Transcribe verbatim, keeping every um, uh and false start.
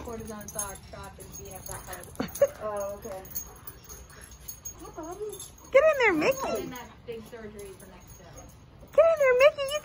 cortisone shot and B F that kind of. Oh, okay. Get in there, Mickey. In that big surgery for next day. Get in there, Mickey. You